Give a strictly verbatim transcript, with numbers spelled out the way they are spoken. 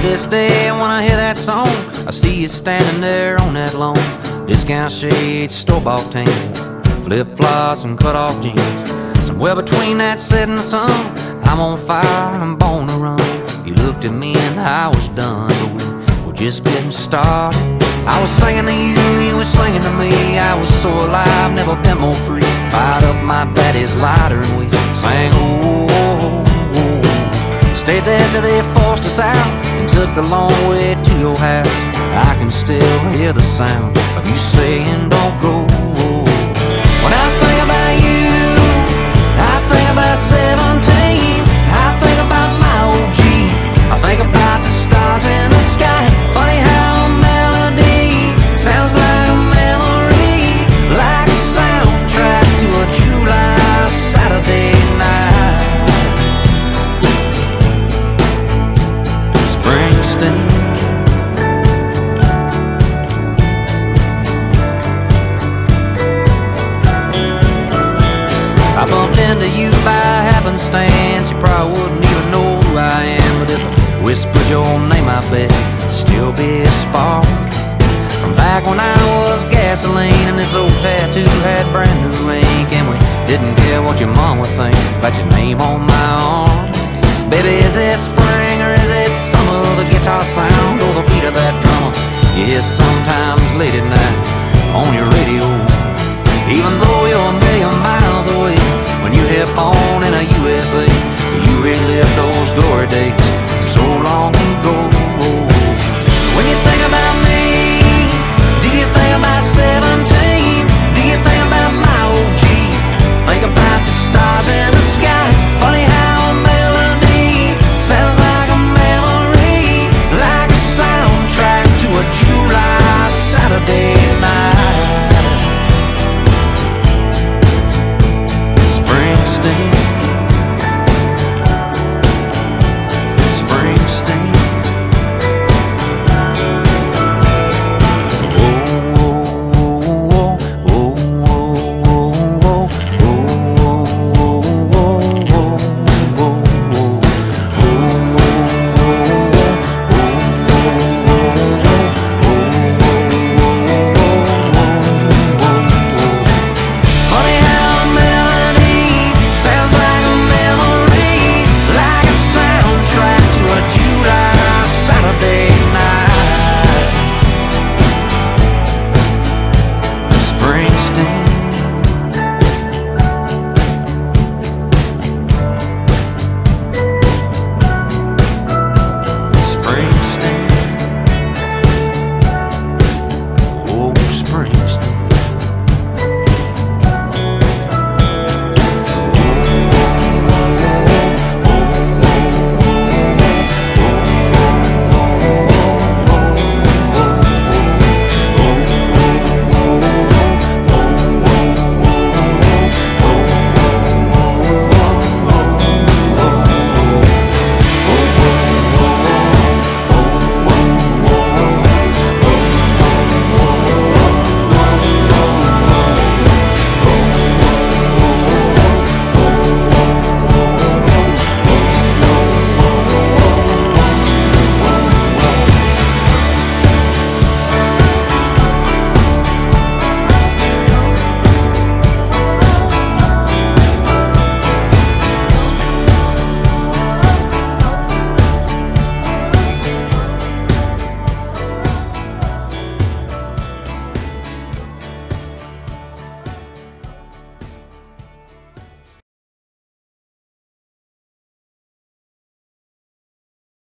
this day, when I hear that song, I see you standing there on that lawn. Discount shades, store-bought tan, flip-flops and cut-off jeans. Somewhere between that set and the sun, I'm on fire, I'm born to run. You looked at me and I was done, but we were just getting started. I was singing to you, you were singing to me. I was so alive, never been more free. Fired up my daddy's lighter and we sang, oh, oh, oh. Stayed there till they forced us out and took the long way to your house. I can still hear the sound of you saying, don't go. When I think about you, I think about seventeen. I think about my old Jeep. I think about the stars in the sky. Funny how a melody sounds like a memory, like a soundtrack to a July Saturday night. Springsteen. I bumped into you by happenstance. You probably wouldn't even know who I am, but if I whispered your name, I bet it'd still be a spark from back when I was gasoline and this old tattoo had brand new ink, and we didn't care what your mom would think about your name on my arm. Baby, is it spring or is it summer? The guitar sound or the beat of that drummer you hear sometimes late at night on your radio. Even though